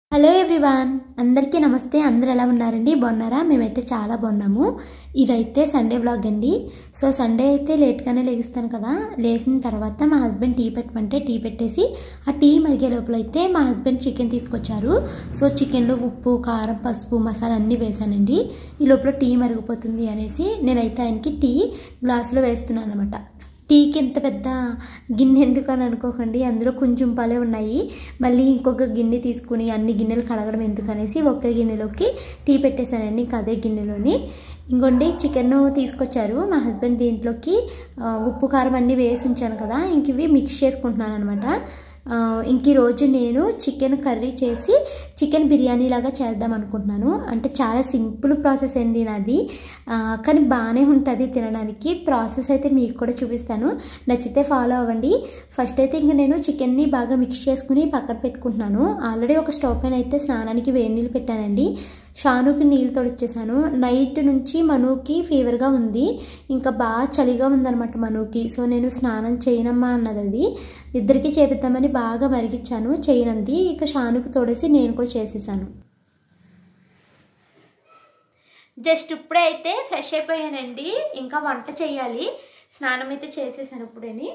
Hello everyone, అందరికీ నమస్తే. అందరూ ఎలా ఉన్నారండి? బాగున్నారా? మేమైతే చాలా బాగున్నాము. ఇదైతే సండే వ్లాగ్ అండి. సో సండే అయితే లేట్గానే లేస్తాను కదా. లేచిన తర్వాత మా హస్బెండ్ టీ పెట్టమంటే టీ పెట్టేసి ఆ టీ మరిగే లోపల అయితే మా హస్బెండ్ చికెన్ తీసుకొచ్చారు. సో చికెన్లో ఉప్పు, కారం, పసుపు, మసాలా అన్నీ వేసానండి. ఈ లోపల టీ మరిగిపోతుంది అనేసి నేనైతే ఆయనకి టీ గ్లాసులో వేస్తున్నాను అనమాట. టీకి ఎంత పెద్ద గిన్నె ఎందుకు అని అనుకోకండి, అందులో కొంచెం పాలే ఉన్నాయి. మళ్ళీ ఇంకొక గిన్నె తీసుకుని అన్ని గిన్నెలు కడగడం ఎందుకు అనేసి ఒకే గిన్నెలోకి టీ పెట్టేశానండి. ఇంకా అదే గిన్నెలోని ఇంకొండి చికెన్ తీసుకొచ్చారు మా హస్బెండ్. దీంట్లోకి ఉప్పు, కారం అన్నీ వేసి ఉంచాను కదా, ఇంక ఇవి మిక్స్ చేసుకుంటున్నాను అనమాట. ఇంక ఈరోజు నేను చికెన్ కర్రీ చేసి చికెన్ బిర్యానీ లాగా చేద్దాం అనుకుంటున్నాను. అంటే చాలా సింపుల్ ప్రాసెస్ అండి నాది, కానీ బాగానే ఉంటుంది తినడానికి. ప్రాసెస్ అయితే మీకు కూడా చూపిస్తాను, నచ్చితే ఫాలో అవ్వండి. ఫస్ట్ అయితే ఇంక నేను చికెన్ని బాగా మిక్స్ చేసుకుని పక్కన పెట్టుకుంటున్నాను. ఆల్రెడీ ఒక స్టవ్ పైన అయితే స్నానానికి వేడి నీళ్ళు పెట్టానండి. షానుకి నీళ్ళు తోడిచ్చేసాను. నైట్ నుంచి మనుకి ఫీవర్గా ఉంది, ఇంకా బాగా చలిగా ఉందన్నమాట మనుకి. సో నేను స్నానం చేయనమ్మా అన్నది, అది ఇద్దరికి చేపిద్దామని బాగా మరిగించాను, చేయనంది. ఇక షానుకి తోడేసి నేను కూడా చేసేసాను. జస్ట్ ఇప్పుడే అయితే ఫ్రెష్ అయిపోయానండి, ఇంకా వంట చేయాలి. స్నానం అయితే చేసేసాను ఇప్పుడని.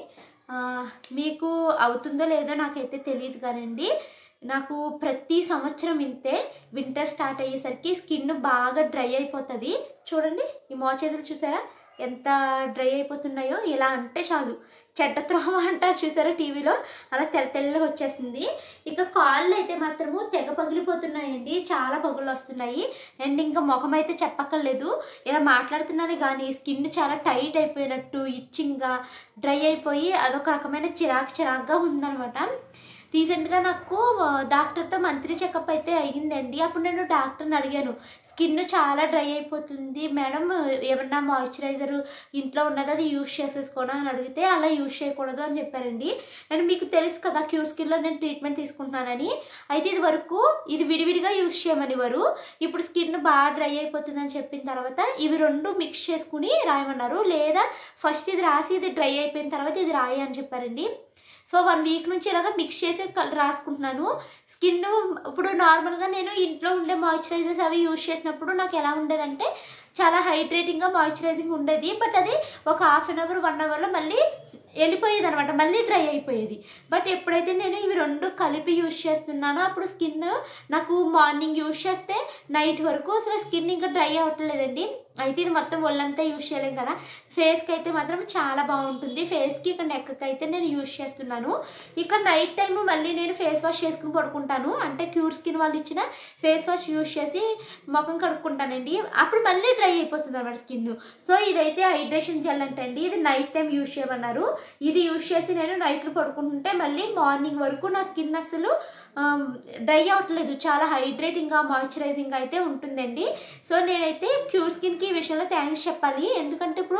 మీకు అవుతుందో లేదో నాకైతే తెలియదు కానండి, నాకు ప్రతి సంవత్సరం ఇంతే వింటర్ స్టార్ట్ అయ్యేసరికి స్కిన్ బాగా డ్రై అయిపోతుంది. చూడండి ఈ మోచేతులు చూసారా ఎంత డ్రై అయిపోతున్నాయో. ఇలా అంటే చాలు చెడ్డ త్రోమ అంటారు చూసారా టీవీలో, అలా తెల్లగా వచ్చేస్తుంది. ఇక కాళ్ళు అయితే మాత్రము తెగ పగిలిపోతున్నాయండి, చాలా పగులు వస్తున్నాయి. అండ్ ఇంకా ముఖం అయితే చెప్పక్కర్లేదు, ఇలా మాట్లాడుతున్నానే కానీ స్కిన్ చాలా టైట్ అయిపోయినట్టు, ఇచ్చింగ్గా డ్రై అయిపోయి అదొక రకమైన చిరాకుగా ఉందనమాట. రీసెంట్గా నాకు డాక్టర్తో మంత్లీ చెకప్ అయితే అయ్యిందండి. అప్పుడు నేను డాక్టర్ని అడిగాను, స్కిన్ చాలా డ్రై అయిపోతుంది మేడం, ఏమన్నా మాయిశ్చరైజర్ ఇంట్లో ఉన్నది అది యూజ్ చేసేసుకోనా అని అడిగితే అలా యూజ్ చేయకూడదు అని చెప్పారండి. అండ్ మీకు తెలుసు కదా క్యూ స్కిన్లో నేను ట్రీట్మెంట్ తీసుకుంటున్నానని. అయితే ఇది వరకు ఇది విడివిడిగా యూజ్ చేయమనివారు, ఇప్పుడు స్కిన్ బాగా డ్రై అయిపోతుంది అని చెప్పిన తర్వాత ఇవి రెండు మిక్స్ చేసుకుని రాయమన్నారు. లేదా ఫస్ట్ ఇది రాసి ఇది డ్రై అయిపోయిన తర్వాత ఇది రాయి అని చెప్పారండి. సో 1 వీక్ నుంచి ఇలాగ మిక్స్ చేసి రాసుకుంటున్నాను. స్కిన్ ఇప్పుడు నార్మల్గా నేను ఇంట్లో ఉండే మాయిశ్చరైజర్స్ అవి యూజ్ చేసినప్పుడు నాకు ఎలా ఉండేదంటే చాలా హైడ్రేటింగ్గా మాయిశ్చరైజింగ్ ఉండేది. బట్ అది ఒక హాఫ్ అన్ అవర్ 1 అవర్లో మళ్ళీ వెళ్ళిపోయేది అనమాట, మళ్ళీ డ్రై అయిపోయేది. బట్ ఎప్పుడైతే నేను ఇవి రెండు కలిపి యూజ్ చేస్తున్నానో అప్పుడు స్కిన్ నాకు మార్నింగ్ యూజ్ చేస్తే నైట్ వరకు అసలు స్కిన్ ఇంకా డ్రై అవ్వట్లేదండి. అయితే ఇది మొత్తం ఒళ్ళంతా యూజ్ చేయలేం కదా, ఫేస్కి అయితే మాత్రం చాలా బాగుంటుంది. ఫేస్కి ఇక్కడ నెక్కి అయితే నేను యూజ్ చేస్తున్నాను. ఇక్కడ నైట్ టైము మళ్ళీ నేను ఫేస్ వాష్ చేసుకుని పడుకుంటాను. అంటే క్యూర్ స్కిన్ వాళ్ళు ఇచ్చిన ఫేస్ వాష్ యూజ్ చేసి ముఖం కడుక్కుంటానండి, అప్పుడు మళ్ళీ డ్రై అయిపోతుంది అనమాట స్కిన్. సో ఇదైతే హైడ్రేషన్ జెల్ అంటండి, ఇది నైట్ టైం యూజ్ చేయమన్నారు. ఇది యూజ్ చేసి నేను నైట్లో పడుకుంటుంటే మళ్ళీ మార్నింగ్ వరకు నా స్కిన్ అసలు డ్రై అవ్వట్లేదు, చాలా హైడ్రేటింగ్గా మాయిశ్చరైజింగ్ అయితే ఉంటుందండి. సో నేనైతే క్యూర్ స్కిన్కి ఈ విషయంలో థ్యాంక్స్ చెప్పాలి. ఎందుకంటే ఇప్పుడు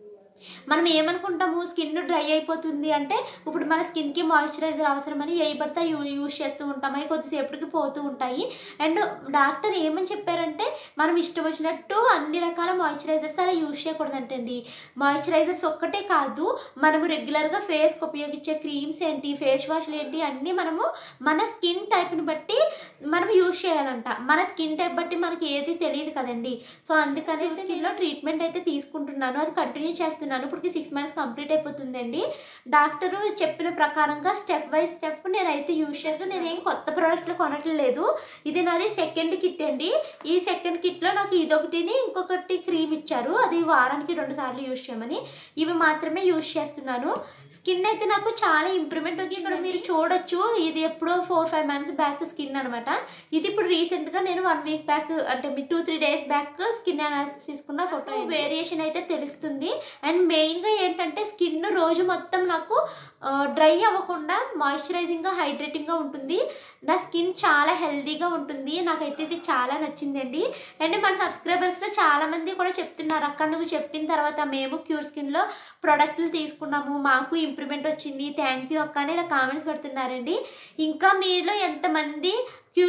మనం ఏమనుకుంటాము, స్కిన్ డ్రై అయిపోతుంది అంటే ఇప్పుడు మన స్కిన్కి మాయిశ్చరైజర్ అవసరమని ఏ పడితే యూజ్ చేస్తూ ఉంటాము, అవి కొద్దిసేపటికి పోతూ ఉంటాయి. అండ్ డాక్టర్ ఏమని చెప్పారంటే మనం ఇష్టం వచ్చినట్టు అన్ని రకాల మాయిశ్చరైజర్స్ అలా యూజ్ చేయకూడదంటండి. మాయిశ్చరైజర్స్ ఒక్కటే కాదు, మనము రెగ్యులర్గా ఫేస్కి ఉపయోగించే క్రీమ్స్ ఏంటి, ఫేస్ వాష్లు ఏంటి అన్నీ మనము మన స్కిన్ టైప్ని బట్టి మనం యూజ్ చేయాలంట. మన స్కిన్ టైప్ బట్టి మనకి ఏది తెలియదు కదండి. సో అందుకనే స్కిన్లో ట్రీట్మెంట్ అయితే తీసుకుంటున్నాను, అది కంటిన్యూ చేస్తున్నాను. ఇప్పటికి 6 మంత్స్ కంప్లీట్ అయిపోతుందండి. డాక్టరు చెప్పిన ప్రకారంగా స్టెప్ బై స్టెప్ నేనైతే యూజ్ చేస్తాను. నేనేం కొత్త ప్రోడక్ట్లు కొనట్లేదు. ఇది నాది సెకండ్ కిట్ అండి. ఈ సెకండ్ కిట్లో నాకు ఇదొకటిని ఇంకొకటి క్రీమ్ ఇచ్చారు, అది వారానికి 2 సార్లు యూజ్ చేయమని. ఇవి మాత్రమే యూజ్ చేస్తున్నాను. స్కిన్ అయితే నాకు చాలా ఇంప్రూవ్మెంట్ వచ్చి ఇక్కడ మీరు చూడొచ్చు. ఇది ఎప్పుడో 4-5 మంత్స్ బ్యాక్ స్కిన్ అనమాట. ఇది ఇప్పుడు రీసెంట్గా నేను 1 వీక్ బ్యాక్ అంటే 2-3 డేస్ బ్యాక్ స్కిన్ అనాలిసిస్ తీసుకున్న ఫోటో. వేరియేషన్ అయితే తెలుస్తుంది. అండ్ మెయిన్గా ఏంటంటే స్కిన్ రోజు మొత్తం నాకు డ్రై అవ్వకుండా మాయిశ్చరైజింగ్గా హైడ్రేటింగ్గా ఉంటుంది. నా స్కిన్ చాలా హెల్తీగా ఉంటుంది. నాకైతే ఇది చాలా నచ్చిందండి. అండ్ మన సబ్స్క్రైబర్స్లో చాలామంది కూడా చెప్తున్నారు, అక్క నువ్వు చెప్పిన తర్వాత మేము క్యూర్ స్కిన్లో ప్రోడక్ట్లు తీసుకున్నాము, మాకు ఇంప్రూవ్మెంట్ వచ్చింది, థ్యాంక్ యూ అక్క అని ఇలా కామెంట్స్ పెడుతున్నారండి. ఇంకా మీలో ఎంతమంది క్యూర్ స్కిన్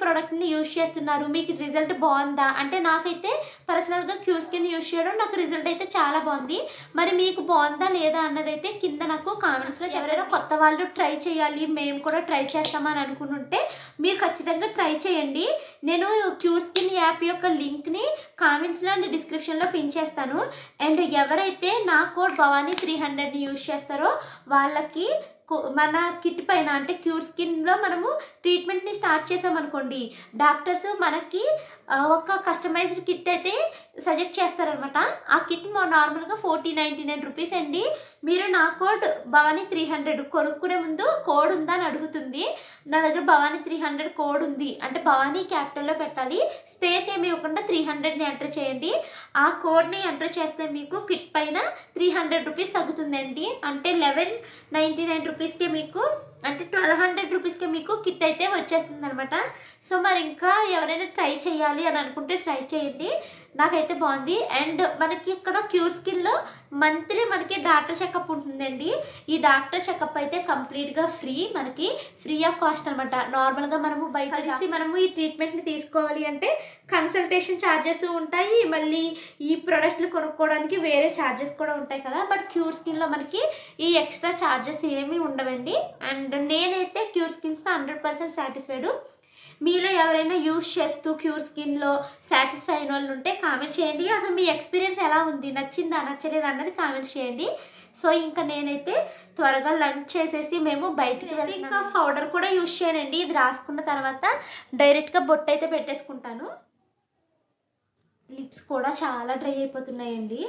ప్రోడక్ట్ని యూజ్ చేస్తున్నారు, మీకు రిజల్ట్ బాగుందా అంటే నాకైతే పర్సనల్గా క్యూ స్కిన్ యూజ్ చేయడం నాకు రిజల్ట్ అయితే చాలా బాగుంది. మరి మీకు బాగుందా లేదా అన్నదైతే కింద నాకు కామెంట్స్లో ఎవరైనా కొత్త వాళ్ళు ట్రై చేయాలి, మేము కూడా ట్రై చేస్తామని అనుకుంటుంటే మీరు ఖచ్చితంగా ట్రై చేయండి. నేను క్యూ స్కిన్ యాప్ యొక్క లింక్ని కామెంట్స్లో అండ్ డిస్క్రిప్షన్లో పిన్ చేస్తాను. అండ్ ఎవరైతే నా కోడ్ భవానీ 300ని యూజ్ చేస్తారో వాళ్ళకి మన కిట్ పైన అంటే క్యూర్ స్కిన్లో మనము ట్రీట్మెంట్ని స్టార్ట్ చేసామనుకోండి, డాక్టర్స్ మనకి ఒక కస్టమైజ్డ్ కిట్ అయితే సజెక్ట్ చేస్తారనమాట. ఆ కిట్ నార్మల్గా 1499 రూపీస్ అండి. మీరు నా కోడ్ భవానీ 300 కొనుక్కునే ముందు కోడ్ ఉందా అని అడుగుతుంది. నా దగ్గర భవానీ 300 కోడ్ ఉంది అంటే భవానీ క్యాపిటల్లో పెట్టాలి, స్పేస్ ఏమి ఇవ్వకుండా 300ని ఎంటర్ చేయండి. ఆ కోడ్ని ఎంటర్ చేస్తే మీకు కిట్ పైన 300 రూపీస్ తగ్గుతుందండి. అంటే 1199 రూపీస్కే మీకు అంటే 1200 రూపీస్కే మీకు కిట్ అయితే వచ్చేస్తుంది అనమాట. సో మరి ఇంకా ఎవరైనా ట్రై చేయాలి అని అనుకుంటే ట్రై చేయండి, నాకైతే బాగుంది. అండ్ మనకి ఇక్కడ క్యూర్ స్కిన్లో మంత్లీ మనకి డాక్టర్ చెకప్ ఉంటుందండి. ఈ డాక్టర్ చెకప్ అయితే కంప్లీట్గా ఫ్రీ, మనకి ఫ్రీ ఆఫ్ కాస్ట్ అనమాట. నార్మల్గా మనము బయట కలిసి మనము ఈ ట్రీట్మెంట్ని తీసుకోవాలి అంటే కన్సల్టేషన్ ఛార్జెస్ ఉంటాయి, మళ్ళీ ఈ ప్రోడక్ట్లు కొనుక్కోవడానికి వేరే ఛార్జెస్ కూడా ఉంటాయి కదా. బట్ క్యూర్ స్కిన్లో మనకి ఈ ఎక్స్ట్రా ఛార్జెస్ ఏమీ ఉండవండి. అండ్ నేనైతే క్యూర్ స్కిన్స్తో 100% సాటిస్ఫైడ్. మీలో ఎవరైనా యూజ్ చేస్తూ క్యూర్ స్కిన్లో సాటిస్ఫై అయిన వాళ్ళు ఉంటే కామెంట్ చేయండి. అసలు మీ ఎక్స్పీరియన్స్ ఎలా ఉంది, నచ్చిందా నచ్చలేదా అన్నది కామెంట్ చేయండి. సో ఇంకా నేనైతే త్వరగా లంచ్ చేసేసి మేము బయటికి వెళ్ళి ఇంకా పౌడర్ కూడా యూజ్ చేయనండి. ఇది రాసుకున్న తర్వాత డైరెక్ట్గా బొట్టు అయితే పెట్టేసుకుంటాను. లిప్స్ కూడా చాలా డ్రై అయిపోతున్నాయండి.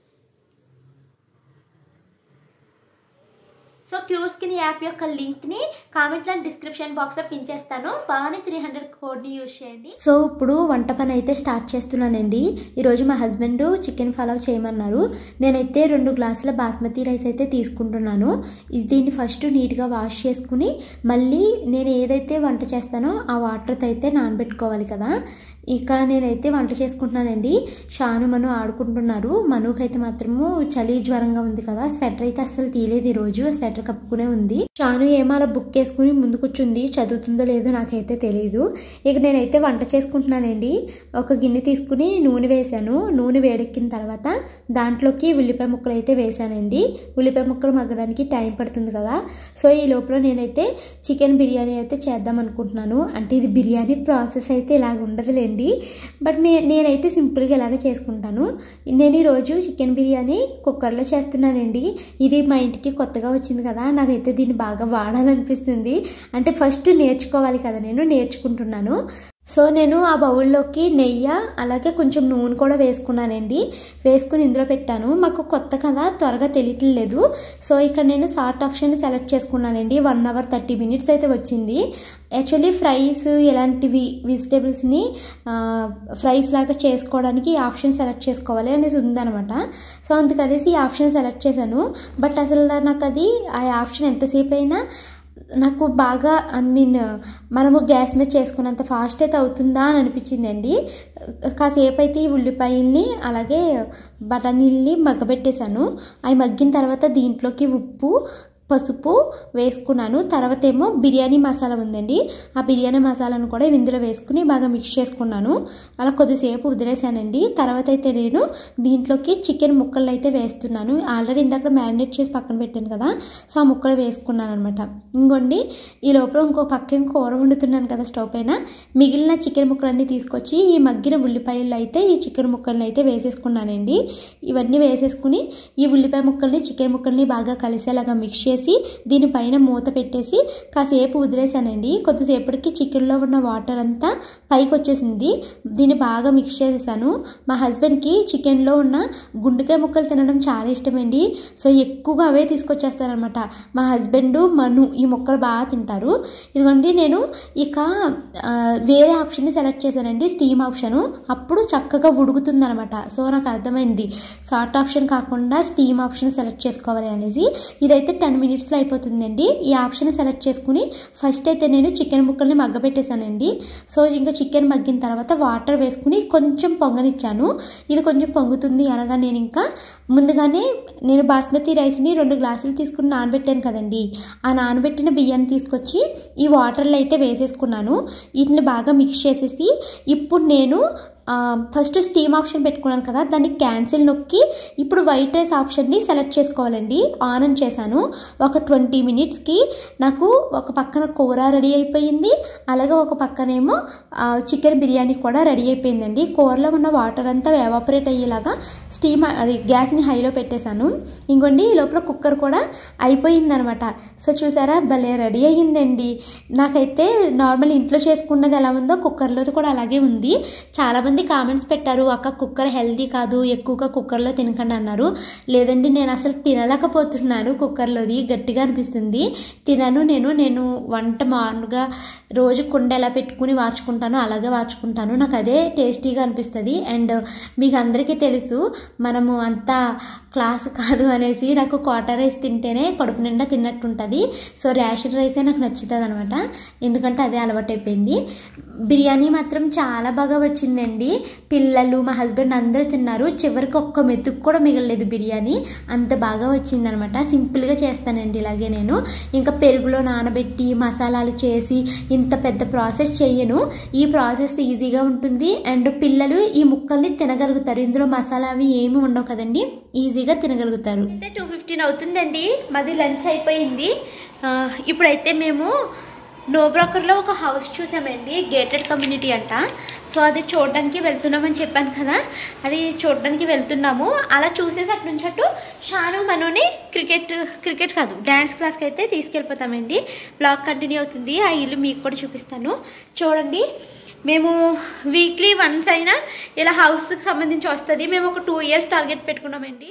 సో క్యూర్ స్కిన్ యాప్ యొక్క లింక్ని కామెంట్లో డిస్క్రిప్షన్ బాక్స్లో పిన్ చేస్తాను. భవానీ 300 కోడ్ని యూజ్ చేయండి. సో ఇప్పుడు వంట పని అయితే స్టార్ట్ చేస్తున్నానండి. ఈరోజు మా హస్బెండ్ చికెన్ పలావ్ చేయమన్నారు. నేనైతే 2 గ్లాసుల బాస్మతి రైస్ అయితే తీసుకుంటున్నాను. దీన్ని ఫస్ట్ నీట్గా వాష్ చేసుకుని మళ్ళీ నేను ఏదైతే వంట చేస్తానో ఆ వాటర్తో అయితే నానబెట్టుకోవాలి కదా. ఇక నేనైతే వంట చేసుకుంటున్నానండి. షాను మను ఆడుకుంటున్నారు. మనుకైతే మాత్రము చలి జ్వరంగా ఉంది కదా, స్వెటర్ అయితే అస్సలు తీయలేదు ఈరోజు, స్వెటర్ కప్పుకునే ఉంది. షాను ఏమో అలా బుక్ వేసుకుని ముందు కూర్చుంది, చదువుతుందో లేదో నాకైతే తెలియదు. ఇక నేనైతే వంట చేసుకుంటున్నానండి. ఒక గిన్నె తీసుకుని నూనె వేసాను. నూనె వేడెక్కిన తర్వాత దాంట్లోకి ఉల్లిపాయ ముక్కలు అయితే వేసానండి. ఉల్లిపాయ ముక్కలు మగ్గడానికి టైం పడుతుంది కదా. సో ఈ లోపల నేనైతే చికెన్ బిర్యానీ అయితే చేద్దాం అనుకుంటున్నాను. అంటే ఇది బిర్యానీ ప్రాసెస్ అయితే ఇలాగ ఉండదులేండి, బట్ నేనైతే సింపుల్గా ఇలాగే చేసుకుంటాను. నేను ఈరోజు చికెన్ బిర్యానీ కుక్కర్లో చేస్తున్నానండి. ఇది మా ఇంటికి కొత్తగా వచ్చింది కదా, నాకైతే దీన్ని బాగా వాడాలనిపిస్తుంది. అంటే ఫస్ట్ నేర్చుకోవాలి కదా, నేను నేర్చుకుంటున్నాను. సో నేను ఆ బౌల్లోకి నెయ్యి అలాగే కొంచెం నూనె కూడా వేసుకున్నానండి. వేసుకుని ఇందులో పెట్టాను. మాకు కొత్త కదా, త్వరగా తెలియట్లేదు. సో ఇక్కడ నేను సాల్ట్ ఆప్షన్ సెలెక్ట్ చేసుకున్నానండి. 1 hour 30 minutes అయితే వచ్చింది. యాక్చువల్లీ ఫ్రైస్ ఇలాంటివి వెజిటేబుల్స్ని ఫ్రైస్ లాగా చేసుకోవడానికి ఈ ఆప్షన్ సెలెక్ట్ చేసుకోవాలి అనేసి ఉందనమాట. సో అందుకనేసి ఈ ఆప్షన్ సెలెక్ట్ చేశాను. బట్ అసలు నాకు అది ఆ ఆప్షన్ ఎంతసేపు అయినా నాకు బాగా మనము గ్యాస్ మీద చేసుకున్నంత ఫాస్ట్ అయితే అవుతుందా అని అనిపించిందండి. కాసేపు అయితే ఈ ఉల్లిపాయల్ని అలాగే బఠానీల్ని మగ్గబెట్టేశాను. అవి మగ్గిన తర్వాత దీంట్లోకి ఉప్పు పసుపు వేసుకున్నాను. తర్వాత ఏమో బిర్యానీ మసాలా ఉందండి, ఆ బిర్యానీ మసాలాను కూడా ఇందులో వేసుకుని బాగా మిక్స్ చేసుకున్నాను. అలా కొద్దిసేపు వదిలేసానండి. తర్వాత అయితే నేను దీంట్లోకి చికెన్ ముక్కలు అయితే వేస్తున్నాను. ఆల్రెడీ ఇందాక మ్యారినేట్ చేసి పక్కన పెట్టాను కదా, సో ఆ ముక్కలు వేసుకున్నాను అనమాట. ఇంకోండి ఈ లోపల ఇంకో పక్క కూర వండుతున్నాను కదా స్టవ్ పైన, మిగిలిన చికెన్ ముక్కలన్నీ తీసుకొచ్చి ఈ మగ్గిన ఉల్లిపాయలు అయితే ఈ చికెన్ ముక్కల్ని అయితే వేసేసుకున్నానండి. ఇవన్నీ వేసేసుకుని ఈ ఉల్లిపాయ ముక్కల్ని చికెన్ ముక్కల్ని బాగా కలిసేలాగా మిక్స్ చేసి దీనిపైన మూత పెట్టేసి కాసేపు వదిలేసానండి. కొద్దిసేపటికి చికెన్లో ఉన్న వాటర్ అంతా పైకి వచ్చేసింది. దీన్ని బాగా మిక్స్ చేసేసాను. మా హస్బెండ్కి చికెన్లో ఉన్న గుండెకాయ ముక్కలు తినడం చాలా ఇష్టమండి. సో ఎక్కువగా అవే తీసుకొచ్చేస్తారనమాట. మా హస్బెండ్ మను ఈ ముక్కలు బాగా తింటారు. ఇదిగోండి నేను ఇక వేరే ఆప్షన్ని సెలెక్ట్ చేశానండి, స్టీమ్ ఆప్షను. అప్పుడు చక్కగా ఉడుకుతుందనమాట. సో నాకు అర్థమైంది సాల్ట్ ఆప్షన్ కాకుండా స్టీమ్ ఆప్షన్ సెలెక్ట్ చేసుకోవాలి అనేసి. ఇదైతే 10 మినిట్స్లో అయిపోతుందండి. ఈ ఆప్షన్ సెలెక్ట్ చేసుకుని ఫస్ట్ అయితే నేను చికెన్ ముక్కల్ని మగ్గబెట్టేశానండి. సో ఇంకా చికెన్ మగ్గిన తర్వాత వాటర్ వేసుకుని కొంచెం పొంగనిచ్చాను. ఇది కొంచెం పొంగుతుంది అనగా నేను ఇంకా ముందుగానే నేను బాస్మతి రైస్ని 2 గ్లాసులు తీసుకుని నానబెట్టాను కదండి. ఆ నానబెట్టిన బియ్యాన్ని తీసుకొచ్చి ఈ వాటర్లో అయితే వేసేసుకున్నాను. వీటిని బాగా మిక్స్ చేసేసి ఇప్పుడు నేను ఫస్ట్ స్టీమ్ ఆప్షన్ పెట్టుకున్నాను కదా, దాన్ని క్యాన్సిల్ నొక్కి ఇప్పుడు వైట్ రైస్ ఆప్షన్ని సెలెక్ట్ చేసుకోవాలండి. ఆన్ చేశాను. ఒక 20 మినిట్స్కి నాకు ఒక పక్కన కూర రెడీ అయిపోయింది, అలాగే ఒక పక్కనేమో చికెన్ బిర్యానీ కూడా రెడీ అయిపోయిందండి. కూరలో ఉన్న వాటర్ అంతా ఎవాపరేట్ అయ్యేలాగా గ్యాస్ని హైలో పెట్టేశాను. ఇంకోండి ఈ లోపల కుక్కర్ కూడా అయిపోయిందనమాట. సో చూసారా, భలే రెడీ అయ్యిందండి. నాకైతే నార్మల్ ఇంట్లో చేసుకున్నది ఎలా ఉందో కుక్కర్లోది కూడా అలాగే ఉంది. చాలామంది కామెంట్స్ పెట్టారు, అక్క కుక్కర్ హెల్తీ కాదు, ఎక్కువగా కుక్కర్లో తినకండి అన్నారు. లేదండి, నేను అసలు తినలేకపోతున్నాను. కుక్కర్లోది గట్టిగా అనిపిస్తుంది. నేను వంట మామూలుగా రోజు కుండ ఎలా పెట్టుకుని వార్చుకుంటానో అలాగే వార్చుకుంటాను. నాకు అదే టేస్టీగా అనిపిస్తుంది. అండ్ మీకు అందరికీ తెలుసు మనము అంతా క్లాస్ కాదు అనేసి నాకు క్వార్టర్ రైస్ తింటేనే కడుపు నిండా తిన్నట్టుంటుంది. సో రేషన్ రైసే నాకు నచ్చుతుంది అనమాట, ఎందుకంటే అదే అలవాటు అయిపోయింది. బిర్యానీ మాత్రం చాలా బాగా వచ్చిందండి. పిల్లలు మా హస్బెండ్ అందరూ తిన్నారు. చివరికి ఒక్క మెతుకు కూడా మిగలలేదు బిర్యానీ, అంత బాగా వచ్చిందనమాట. సింపుల్గా చేస్తానండి ఇలాగే నేను. ఇంకా పెరుగులో నానబెట్టి మసాలాలు చేసి ఇంత పెద్ద ప్రాసెస్ చేయను. ఈ ప్రాసెస్ ఈజీగా ఉంటుంది అండ్ పిల్లలు ఈ ముక్కల్ని తినగలుగుతారు. ఇందులో మసాలా అవి ఏమి ఉండవు కదండి, ఈజీగా తినగలుగుతారు. అయితే 2:15 అవుతుందండి, మాది లంచ్ అయిపోయింది. ఇప్పుడైతే మేము నోబ్రాకర్లో ఒక హౌస్ చూసామండి, గేటెడ్ కమ్యూనిటీ అంట. సో అది చూడడానికి వెళ్తున్నామని చెప్పాను కదా, అది చూడడానికి వెళ్తున్నాము. అలా చూసేసి అటు నుంచి అటు షాను మనోని క్రికెట్ కాదు డ్యాన్స్ క్లాస్కి అయితే తీసుకెళ్ళిపోతామండి. బ్లాగ్ కంటిన్యూ అవుతుంది. ఆ ఇల్లు మీకు కూడా చూపిస్తాను చూడండి. మేము వీక్లీ వన్స్ అయినా ఇలా హౌస్కి సంబంధించి వస్తుంది. మేము ఒక 2 ఇయర్స్ టార్గెట్ పెట్టుకున్నామండి.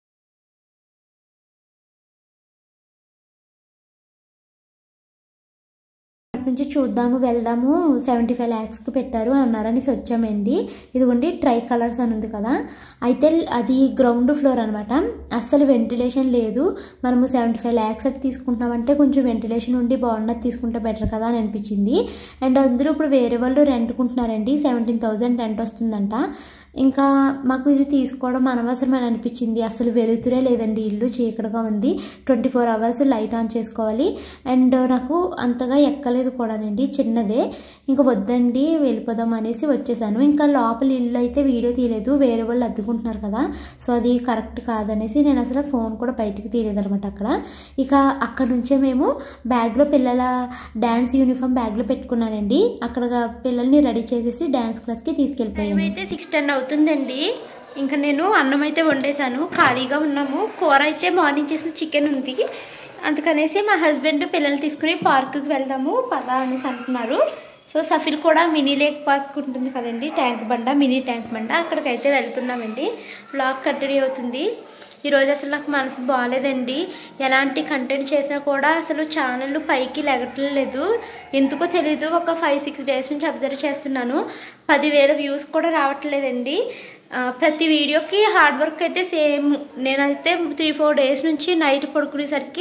నుంచి చూద్దాము వెళ్దాము 75 lakhsకి పెట్టారు అన్నారని వచ్చామండి. ఇదిగోండి ట్రై కలర్స్ అని ఉంది కదా, అయితే అది గ్రౌండ్ ఫ్లోర్ అనమాట. అస్సలు వెంటిలేషన్ లేదు. మనము 75 lakhs అట్టి తీసుకుంటున్నామంటే కొంచెం వెంటిలేషన్ ఉండి బాగున్నది తీసుకుంటే బెటర్ కదా అని అనిపించింది. అండ్ అందరూ ఇప్పుడు వేరే వాళ్ళు రెంట్కుంటున్నారండి. 17,000 రెంట్ వస్తుందంట. ఇంకా మాకు ఇది తీసుకోవడం అనవసరమని అనిపించింది. అసలు వెలుతురే లేదండి, ఇల్లు చీకటిగా ఉంది. 24 hours లైట్ ఆన్ చేసుకోవాలి. అండ్ నాకు అంతగా ఎక్కలేదు కూడానండి, చిన్నదే. ఇంకా వద్దండి వెళ్ళిపోదాం అనేసి వచ్చేసాను. ఇంకా లోపల ఇల్లు అయితే వీడియో తీయలేదు, వేరే వాళ్ళు అద్దుకుంటున్నారు కదా, సో అది కరెక్ట్ కాదనేసి నేను అసలు ఫోన్ కూడా బయటికి తీయలేదు అనమాట అక్కడ. ఇక అక్కడ నుంచే మేము బ్యాగ్లో పిల్లల డ్యాన్స్ యూనిఫామ్ బ్యాగ్లో పెట్టుకున్నానండి. అక్కడ పిల్లల్ని రెడీ చేసేసి డ్యాన్స్ క్లాస్కి తీసుకెళ్ళిపోయాను. అయితే 6:10 అవుతుందండి. ఇంకా నేను అన్నం అయితే వండేసాను, ఖాళీగా ఉన్నాము. కూర అయితే మార్నింగ్ చేసిన చికెన్ ఉంది, అందుకనేసి మా హస్బెండ్ పిల్లలు తీసుకుని పార్కుకి వెళ్దాము పదా అనేసి అంటున్నారు. సో సఫిల్ కూడా మినీ లేక్ పార్క్ ఉంటుంది కదండి, మినీ ట్యాంక్ బండ, అక్కడికైతే వెళ్తున్నామండి. బ్లాగ్ కంటిన్యూ అవుతుంది. ఈరోజు అసలు నాకు మనసు బాగాలేదండి. ఎలాంటి కంటెంట్ చేసినా కూడా అసలు ఛానల్ పైకి లెగట్లేదు, ఎందుకో తెలీదు. ఒక 5-6 days నుంచి అబ్జర్వ్ చేస్తున్నాను. 10,000 వ్యూస్ కూడా రావట్లేదండి. ప్రతి వీడియోకి హార్డ్ వర్క్ అయితే సేమ్. నేనైతే 3-4 days నుంచి నైట్ పడుకునేసరికి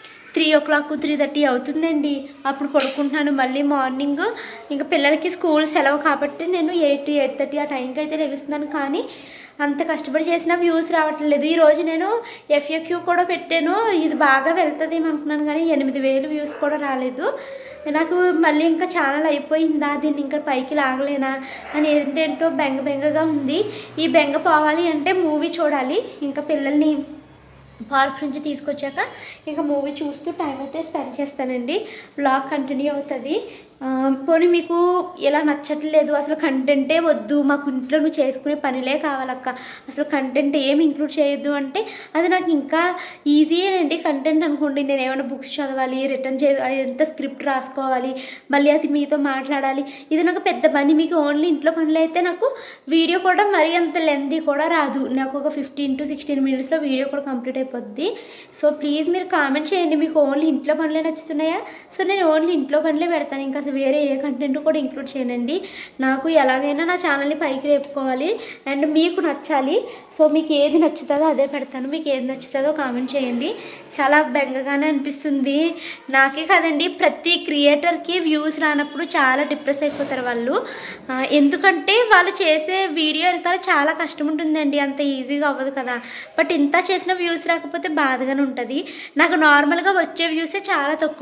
3 o'clock 3:30 అవుతుందండి. అప్పుడు పడుకుంటున్నాను. మళ్ళీ మార్నింగ్ ఇంకా పిల్లలకి స్కూల్ సెలవు కాబట్టి నేను 8-8:30 ఆ టైంకి అయితే లెగుస్తున్నాను. కానీ అంత కష్టపడి చేసిన వ్యూస్ రావట్లేదు. ఈరోజు నేను FAQ కూడా పెట్టాను, ఇది బాగా వెళ్తుంది అనుకున్నాను, కానీ 8,000 వ్యూస్ కూడా రాలేదు. నాకు మళ్ళీ ఇంకా ఛానల్ అయిపోయిందా, దీన్ని ఇంకా పైకి లాగలేనా అని ఏంటేంటో బెంగగా ఉంది. ఈ బెంగ పోవాలి అంటే మూవీ చూడాలి. ఇంకా పిల్లల్ని పార్క్ నుంచి తీసుకొచ్చాక ఇంకా మూవీ చూస్తూ టైం అయితే స్పెండ్ చేస్తానండి. బ్లాగ్ కంటిన్యూ అవుతుంది. పోనీ మీకు ఇలా నచ్చట్లేదు, అసలు కంటెంటే వద్దు, మాకు ఇంట్లో నువ్వు చేసుకునే పనిలే కావాలక్క, అసలు కంటెంట్ ఏమి ఇంక్లూడ్ చేయొద్దు అంటే అది నాకు ఇంకా ఈజీయేనండి. కంటెంట్ అనుకోండి, నేను ఏమైనా బుక్స్ చదవాలి, రిటర్న్ చేయాలి, ఎంత స్క్రిప్ట్ రాసుకోవాలి, మళ్ళీ అది మీతో మాట్లాడాలి, ఇది నాకు పెద్ద పని. మీకు ఓన్లీ ఇంట్లో పనులు అయితే నాకు వీడియో కూడా మరీ అంత లెంతీ కూడా రాదు. నాకు ఒక 15-16 minutesలో వీడియో కూడా కంప్లీట్ అయిపోద్ది. సో ప్లీజ్ మీరు కామెంట్ చేయండి, మీకు ఓన్లీ ఇంట్లో పనులే నచ్చుతున్నాయా? సో నేను ఓన్లీ ఇంట్లో పనులే పెడతాను. ఇంకా అసలు వేరే ఏ కంటెంట్ కూడా ఇంక్లూడ్ చేయనండి. నాకు ఎలాగైనా నా ఛానల్ని పైకి లేపుకోవాలి అండ్ మీకు నచ్చాలి. సో మీకు ఏది నచ్చుతుందో అదే పెడతాను. మీకు ఏది నచ్చుతుందో కామెంట్ చేయండి. చాలా బెంగగానే అనిపిస్తుంది. నాకే కదండి, ప్రతి క్రియేటర్కి వ్యూస్ రానప్పుడు చాలా డిప్రెస్ అయిపోతారు వాళ్ళు. ఎందుకంటే వాళ్ళు చేసే వీడియో వెనకాల చాలా కష్టం ఉంటుందండి. అంత ఈజీగా అవ్వదు కదా. బట్ ఇంత చేసిన వ్యూస్ రాకపోతే బాధగానే ఉంటుంది. నాకు నార్మల్గా వచ్చే వ్యూసే చాలా తక్కువ,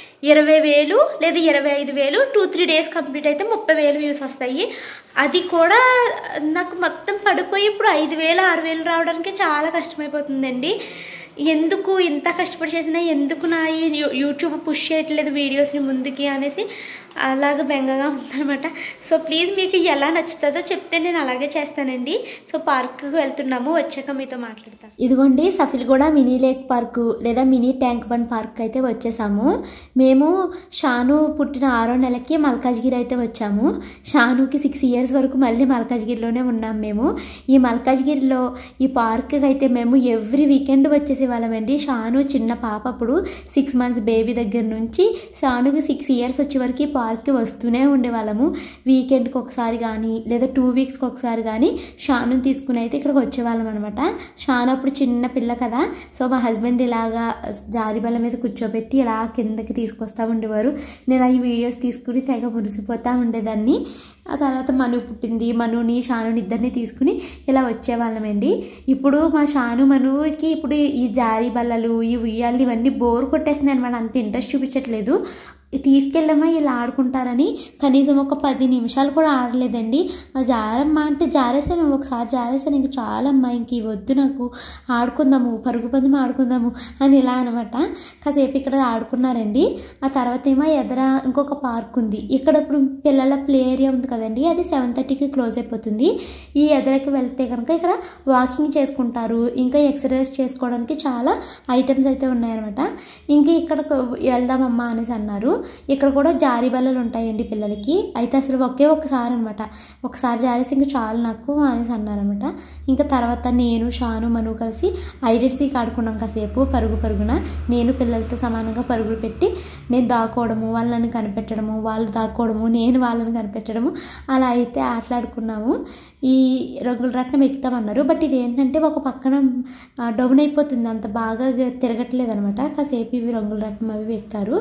20,000 లేదా 25,000, 2-3 డేస్ కంప్లీట్ అయితే 30,000 వ్యూస్ వస్తాయి. అది కూడా నాకు మొత్తం పడిపోయి ఇప్పుడు 5,000, 6,000 రావడానికి చాలా కష్టమైపోతుందండి. ఎందుకు ఇంత కష్టపడి చేసినా ఎందుకు నా ఈ యూట్యూబ్ పుష్ చేయట్లేదు వీడియోస్ని ముందుకి అనేసి అలాగ బెంగగా ఉందనమాట. సో ప్లీజ్ మీకు ఎలా నచ్చుతుందో చెప్తే నేను అలాగే చేస్తానండి. సో పార్క్కి వెళ్తున్నాము, వచ్చాక మీతో మాట్లాడతాను. ఇదిగోండి సఫిల్గూడ మినీ లేక్ పార్కు లేదా మినీ ట్యాంక్ బండ్ పార్క్ అయితే వచ్చేసాము. మేము షాను పుట్టిన 6వ నెలకి మల్కాజ్గిరి అయితే వచ్చాము. షానుకి 6 ఇయర్స్ వరకు మళ్ళీ మల్కాజ్గిరిలోనే ఉన్నాం మేము. ఈ మల్కాజ్గిరిలో ఈ పార్క్కి అయితే మేము ఎవ్రీ వీకెండ్ వచ్చేసి వాళ్ళమండి. షాను చిన్న పాప అప్పుడు 6 మంత్స్ బేబీ దగ్గర నుంచి షానుకి 6 ఇయర్స్ వచ్చే వరకు పార్క్కి వస్తూనే ఉండేవాళ్ళము. వీకెండ్కి ఒకసారి కానీ లేదా 2 వీక్స్కి ఒకసారి కానీ షానుని తీసుకుని అయితే ఇక్కడికి వచ్చేవాళ్ళం అనమాట. షాను అప్పుడు చిన్న పిల్ల కదా. సో మా హస్బెండ్ ఇలాగా జారిబల్ల మీద కూర్చోబెట్టి ఇలా కిందకి తీసుకొస్తూ ఉండేవారు. నేను ఈ వీడియోస్ తీసుకుని తెగ మురిసిపోతూ ఉండేదాన్ని. ఆ తర్వాత మను పుట్టింది. మనుని షానుని ఇద్దరిని తీసుకుని ఇలా వచ్చేవాళ్ళమండి. ఇప్పుడు మా షాను మనుకి ఇప్పుడు ఈ జారి బల్లలు ఈ ఉయ్యాలు ఇవన్నీ బోర్ కొట్టేస్తున్నాయి అనమాట. అంత ఇంట్రెస్ట్ చూపించట్లేదు. తీసుకెళ్ళమ్మా ఇలా ఆడుకుంటారని కనీసం ఒక 10 నిమిషాలు కూడా ఆడలేదండి. జారమ్మా అంటే జారేసాను, ఒకసారి జారేసాను, ఇంక చాలమ్మా ఇంక వద్దు నాకు, ఆడుకుందాము పరుగు పందెం ఆడుకుందాము అని ఇలా అనమాట. కాసేపు ఇక్కడ ఆడుకున్నారండి. ఆ తర్వాత ఏమో ఎదర ఇంకొక పార్క్ ఉంది. ఇక్కడ ఇప్పుడు పిల్లల ప్లే ఏరియా ఉంది కదండి, అది 7:30కి క్లోజ్ అయిపోతుంది. ఈ ఎదరకి వెళ్తే కనుక ఇక్కడ వాకింగ్ చేసుకుంటారు, ఇంకా ఎక్సర్సైజ్ చేసుకోవడానికి చాలా ఐటమ్స్ అయితే ఉన్నాయన్నమాట. ఇంక ఇక్కడ వెళ్దామమ్మా అనేసి అన్నారు. ఇక్కడ కూడా జారీ బల్లలు ఉంటాయండి పిల్లలకి. అయితే అసలు ఒక్కసారి అనమాట, ఒకసారి జారేసి ఇంక చాలు నాకు అనేసి అన్నారనమాట. ఇంకా తర్వాత నేను షాను మను కలిసి ఐడెంటిటీకి ఆడుకున్నాం కాసేపు. పరుగున నేను పిల్లలతో సమానంగా పరుగులు పెట్టి నేను దాక్కోవడము, వాళ్ళని కనిపెట్టడము, వాళ్ళు దాక్కోవడము, నేను వాళ్ళని కనిపెట్టడము, అలా అయితే ఆటలాడుకున్నాము. ఈ రంగుల రత్నం ఎక్కుతామన్నారు. బట్ ఇది ఏంటంటే ఒక పక్కన డౌన్ అయిపోతుంది, అంత బాగా తిరగట్లేదు అనమాట. కాసేపు ఇవి రంగుల రత్నం అవి ఎక్కారు.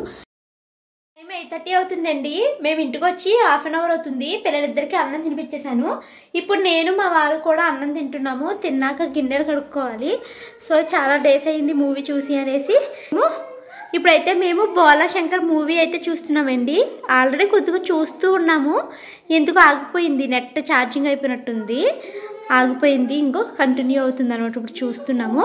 8:30 అవుతుందండి. మేము ఇంటికి వచ్చి 1/2 an hour అవుతుంది. పిల్లలిద్దరికి అన్నం తినిపించేశాను. ఇప్పుడు నేను మా వారు కూడా అన్నం తింటున్నాము. తిన్నాక గిన్నెలు కడుక్కోవాలి. సో చాలా డేస్ అయింది మూవీ చూసి అనేసి ఇప్పుడైతే మేము బోలా శంకర్ మూవీ అయితే చూస్తున్నామండి. ఆల్రెడీ కొద్దిగా చూస్తూ ఉన్నాము, ఎందుకు ఆగిపోయింది, నెట్ ఛార్జింగ్ అయిపోయినట్టుంది, ఆగిపోయింది. ఇంకో కంటిన్యూ అవుతుంది అనమాట. ఇప్పుడు చూస్తున్నాము.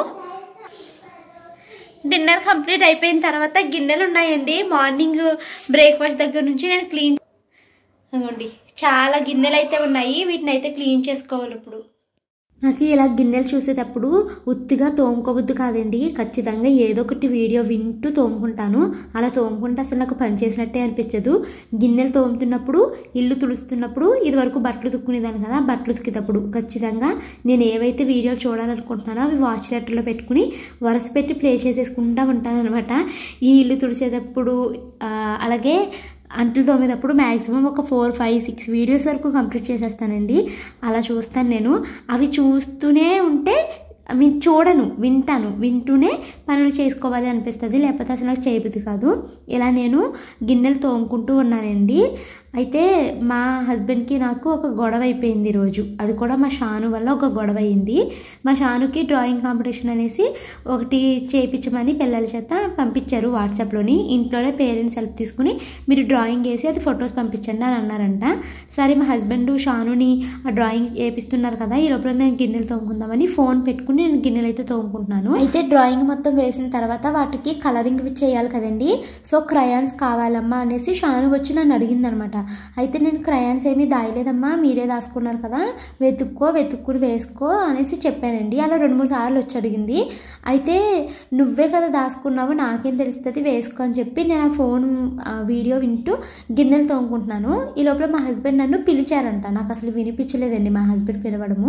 డిన్నర్ కంప్లీట్ అయిపోయిన తర్వాత గిన్నెలు ఉన్నాయండి. మార్నింగ్ బ్రేక్ఫాస్ట్ దగ్గర నుంచి నేను క్లీన్ అనుకోండి, చాలా గిన్నెలు అయితే ఉన్నాయి. వీటిని అయితే క్లీన్ చేసుకోవాలి. ఇప్పుడు నాకు ఇలా గిన్నెలు చూసేటప్పుడు ఉత్తిగా తోముకోవద్దు కాదండి, ఖచ్చితంగా ఏదో ఒకటి వీడియో వింటూ తోముకుంటాను. అలా తోముకుంటే అసలు నాకు పని చేసినట్టే అనిపించదు. గిన్నెలు తోముతున్నప్పుడు, ఇల్లు తుడుస్తున్నప్పుడు, ఇది వరకు బట్టలు ఉతుక్కునేదాన్ని కదా, బట్టలు ఉతికేటప్పుడు ఖచ్చితంగా నేను ఏవైతే వీడియోలు చూడాలనుకుంటున్నానో అవి వాచ్ లెటర్లో పెట్టుకుని వరుస పెట్టి ప్లే చేసేసుకుంటూ ఉంటాను అనమాట. ఈ ఇల్లు తుడిచేటప్పుడు అలాగే అంట్లు తోమేటప్పుడు మ్యాక్సిమం ఒక 4, 5, 6 వీడియోస్ వరకు కంప్లీట్ చేసేస్తానండి. అలా చూస్తాను నేను. అవి చూస్తూనే ఉంటే చూడను, వింటూనే పనులు చేసుకోవాలి అనిపిస్తుంది, లేకపోతే అసలు నాకు చేయబుద్ధి కాదు. ఇలా నేను గిన్నెలు తోముకుంటూ ఉన్నానండి. అయితే మా హస్బెండ్కి నాకు ఒక గొడవ అయిపోయింది ఈరోజు. అది కూడా మా షాను వల్ల ఒక గొడవ అయింది. మా షానుకి డ్రాయింగ్ కాంపిటీషన్ అనేసి ఒకటి చేయించమని పిల్లల చేత పంపించారు వాట్సాప్లోని. ఇంట్లోనే పేరెంట్స్ హెల్ప్ తీసుకుని మీరు డ్రాయింగ్ వేసి అది ఫొటోస్ పంపించండి అని అన్నారంట. సరే మా హస్బెండ్ షానుని ఆ డ్రాయింగ్ వేపిస్తున్నారు కదా, ఈ లోపల నేను గిన్నెలు తోముకుందామని ఫోన్ పెట్టుకుని నేను గిన్నెలు అయితే తోముకుంటున్నాను. అయితే డ్రాయింగ్ మొత్తం వేసిన తర్వాత వాటికి కలరింగ్ చేయాలి కదండి. సో క్రయాన్స్ కావాలమ్మా అనేసి షాను వచ్చి నన్ను అడిగింది అనమాట. అయితే నేను క్రయాన్స్ ఏమీ దాయలేదమ్మా, మీరే దాచుకున్నారు కదా, వెతుక్కుని వేసుకో అనేసి చెప్పానండి. అలా 2-3 సార్లు వచ్చి అడిగింది. అయితే నువ్వే కదా దాచుకున్నావు, నాకేం తెలుస్తుంది, వేసుకో అని చెప్పి నేను ఆ ఫోన్ వీడియో వింటూ గిన్నెలు తోముకుంటున్నాను. ఈ లోపల మా హస్బెండ్ నన్ను పిలిచారంట. నాకు అసలు వినిపించలేదండి మా హస్బెండ్ పిలవడము.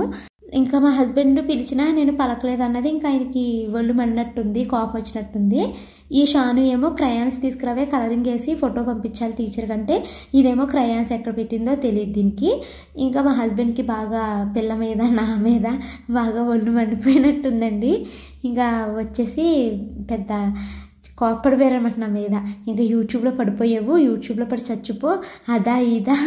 ఇంకా మా హస్బెండ్ పిలిచినా నేను పలకలేదు అన్నది ఇంకా ఆయనకి ఒళ్ళు మండినట్టుంది, కాఫ్ వచ్చినట్టుంది. ఈ షాను ఏమో క్రయాన్స్ తీసుకురావే కలరింగ్ వేసి ఫోటో పంపించాలి టీచర్ కంటే, ఇదేమో క్రయాన్స్ ఎక్కడ పెట్టిందో తెలియదు దీనికి. ఇంకా మా హస్బెండ్కి బాగా పిల్ల మీద నా మీద బాగా ఒళ్ళు మండిపోయినట్టుందండి. ఇంకా వచ్చేసి పెద్ద కోప్పడిపోయారనమాట నా మీద. ఇంకా యూట్యూబ్లో పడిపోయావు, యూట్యూబ్లో పడి చచ్చిపో, అదా ఇదా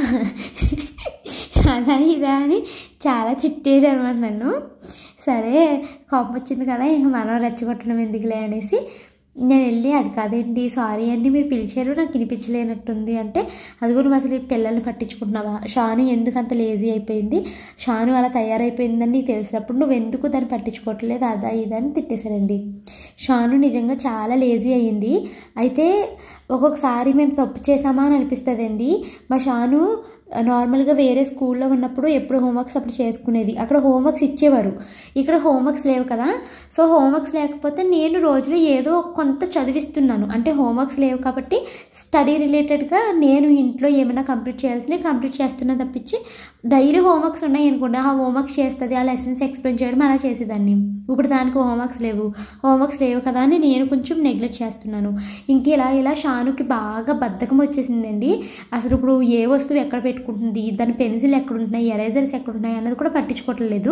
అదా ఇదా అని చాలా తిట్టాడు అనమాట నన్ను. సరే కోపం వచ్చింది కదా, ఇంకా మనం రెచ్చగొట్టడం ఎందుకులే అనేసి నేను వెళ్ళి, అది కాదండి సారీ అండి మీరు పిలిచారు నాకు వినిపించలేనట్టుంది అంటే, అది కూడా నువ్వు అసలు పిల్లల్ని పట్టించుకుంటున్నావా, షాను ఎందుకు అంత లేజీ అయిపోయింది, షాను అలా తయారైపోయిందని నీకు తెలిసినప్పుడు నువ్వు ఎందుకు దాన్ని పట్టించుకోవట్లేదు అదా ఇదా అని తిట్టేశారండి. షాను నిజంగా చాలా లేజీ అయ్యింది. అయితే ఒక్కొక్కసారి మేము తప్పు చేసామా అని అనిపిస్తుంది అండి. మా షాను నార్మల్గా వేరే స్కూల్లో ఉన్నప్పుడు ఎప్పుడు హోంవర్క్స్ అప్పుడు చేసుకునేది, అక్కడ హోంవర్క్స్ ఇచ్చేవారు, ఇక్కడ హోంవర్క్స్ లేవు కదా. సో హోంవర్క్స్ లేకపోతే నేను రోజులో ఏదో కొంత చదివిస్తున్నాను, అంటే హోంవర్క్స్ లేవు కాబట్టి స్టడీ రిలేటెడ్గా నేను ఇంట్లో ఏమైనా కంప్లీట్ చేయాల్సినవి కంప్లీట్ చేస్తున్నా తప్పించి, డైలీ హోంవర్క్స్ ఉన్నాయి అనుకోండి ఆ హోంవర్క్స్ చేస్తుంది, ఆ లెసన్స్ ఎక్స్ప్లెయిన్ చేయడం అలా చేసేదాన్ని. ఇప్పుడు దానికి హోంవర్క్స్ లేవు కదా అని నేను కొంచెం నెగ్లెక్ట్ చేస్తున్నాను. ఇంక ఇలా షానుకి బాగా బద్ధకం వచ్చేసిందండి. అసలు ఇప్పుడు ఏ వస్తువు ఎక్కడ పెట్టుకుంటుంది, దాని పెన్సిల్ ఎక్కడుంటున్నాయి, ఎరేజర్స్ ఎక్కడున్నాయి అన్నది కూడా పట్టించుకోవట్లేదు.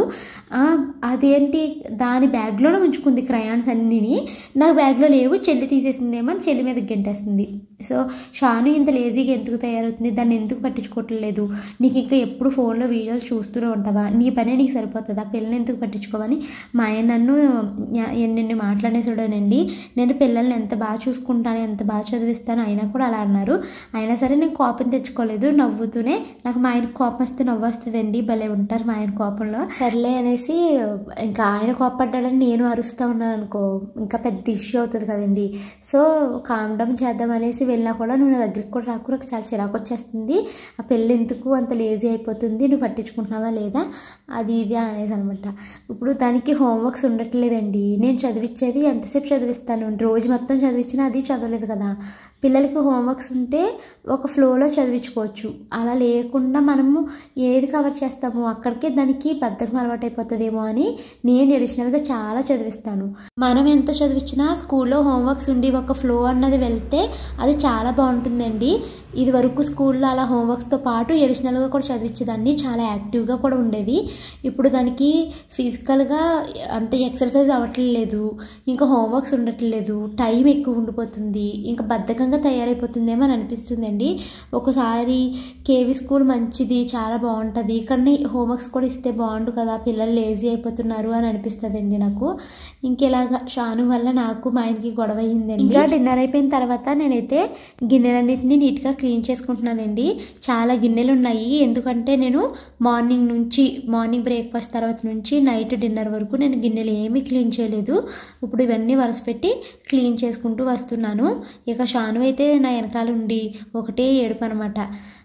అదేంటి దాని బ్యాగ్లోనే ఉంచుకుంది క్రయాన్స్ అన్నిని, నాకు బ్యాగ్లో లేవు, చెల్లి తీసేసిందేమో అని చెల్లి మీద గెంటేస్తుంది. సో షాను ఇంత లేజీగా ఎందుకు తయారవుతుంది, దాన్ని ఎందుకు పట్టించుకోవట్లేదు, నీకు ఇంకా ఎప్పుడు ఫోన్లో వీడియోలు చూస్తూనే ఉంటావా, నీ పనే నీకు సరిపోతుందా, పిల్లల్ని ఎందుకు పట్టించుకోవని మా ఆయన నన్ను ఎన్నెన్ని మాట్లాడేసాడోనండి. నేను పిల్లల్ని ఎంత బాగా చూసుకుంటాను, ఎంత బాగా చదివిస్తాను, అయినా కూడా అలా అన్నారు. అయినా సరే నేను కోపం తెచ్చుకోలేదు, నవ్వుతూనే, నాకు మా ఆయన కోపం వస్తే నవ్వు వస్తుందండి, భలే ఉంటారు మా ఆయన కోపంలో. సర్లే అనేసి ఇంకా ఆయన కోపడ్డాడని నేను అరుస్తూ ఉన్నాను అనుకో, ఇంకా పెద్ద ఇష్యూ అవుతుంది కదండి. సో కామ్ డౌన్ చేద్దాం అనేసి వెళ్ళినా కూడా నువ్వు నా దగ్గరికి కూడా రాకు, నాకు చాలా చిరాకు వచ్చేస్తుంది, ఆ పెళ్ళి ఎందుకు అంత లేజీ అయిపోతుంది, నువ్వు పట్టించుకుంటున్నావా లేదా అది ఇది అనేసి అనమాట. ఇప్పుడు దానికి హోంవర్క్స్ ఉండట్లేదండి, నేను చదివించేది ఎంతసేపు చదివిస్తాను, రోజు మొత్తం చదివించినా అది చదవలేదు కదా. పిల్లలకి హోంవర్క్స్ ఉంటే ఒక ఫ్లోలో చదివించుకోవచ్చు, అలా లేకుండా మనము ఏది కవర్ చేస్తామో అక్కడికే దానికి బద్ధకం అలవాటు అయిపోతుందేమో అని నేను అడిషనల్గా చాలా చదివిస్తాను. మనం ఎంత చదివించినా స్కూల్లో హోంవర్క్స్ ఉండి ఒక ఫ్లో అన్నది వెళ్తే అది చాలా బాగుంటుందండి. ఇది వరకు స్కూల్లో అలా హోంవర్క్స్తో పాటు అడిషనల్గా కూడా చదివించేదాన్ని, చాలా యాక్టివ్గా కూడా ఉండేది. ఇప్పుడు దానికి ఫిజికల్గా అంత ఎక్సర్సైజ్ అవ్వట్లేదు, ఇంకా హోంవర్క్స్ ఉండట్లేదు, టైం ఎక్కువ ఉండిపోతుంది, ఇంకా బద్ధకంగా తయారైపోతుందేమో అని అనిపిస్తుందండి. ఒకసారి కేవీ స్కూల్ మంచిది, చాలా బాగుంటుంది, కానీ హోంవర్క్స్ కూడా ఇస్తే బాగుండు కదా, పిల్లలు లేజీ అయిపోతున్నారు అని అనిపిస్తుందండి నాకు. ఇంకెలాగా షాను వల్ల నాకు మా ఆయనకి గొడవ అయ్యిందండి. ఇంకా డిన్నర్ అయిపోయిన తర్వాత నేనైతే గిన్నెలన్నింటినీ నీట్గా క్లీన్ చేసుకుంటున్నానండి. చాలా గిన్నెలు ఉన్నాయి, ఎందుకంటే నేను మార్నింగ్ బ్రేక్ఫాస్ట్ తర్వాత నుంచి నైట్ డిన్నర్ వరకు నేను గిన్నెలు ఏమీ క్లీన్ చేయలేదు. ఇప్పుడు ఇవన్నీ వరుస పెట్టి క్లీన్ చేసుకుంటూ వస్తున్నాను. ఇక షాను అయితే నా వెనకాల ఉండి ఒకటే ఏడుపు అనమాట.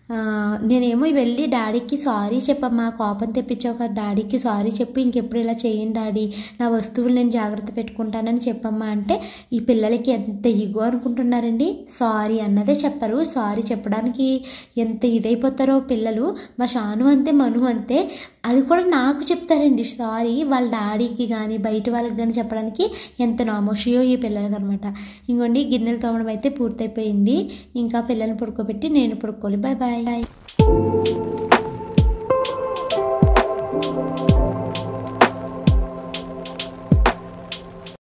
నేనేమో వెళ్ళి డాడీకి సారీ చెప్పమ్మా, కోపం తెప్పించావు కదా, డాడీకి సారీ చెప్పు, ఇంకెప్పుడు ఇలా చేయండి డాడీ, నా వస్తువులు నేను జాగ్రత్త పెట్టుకుంటానని చెప్పమ్మా అంటే, ఈ పిల్లలకి ఎంత ఇగో అనుకుంటున్నారండి, సారీ అన్నదే చెప్పరు. సారీ చెప్పడానికి ఎంత ఇదైపోతారో పిల్లలు. మా షాను అంతే, మను అంతే, అది కూడా నాకు చెప్తారండి సారీ, వాళ్ళ డాడీకి కానీ బయట వాళ్ళకి కానీ చెప్పడానికి ఎంత నామోషియో ఈ పిల్లలకి అనమాట. ఇంకోండి గిన్నెలు తోమడం అయితే పూర్తయిపోయింది, ఇంకా పిల్లల్ని పడుకోబెట్టి నేను పడుకోవాలి. Bye bye.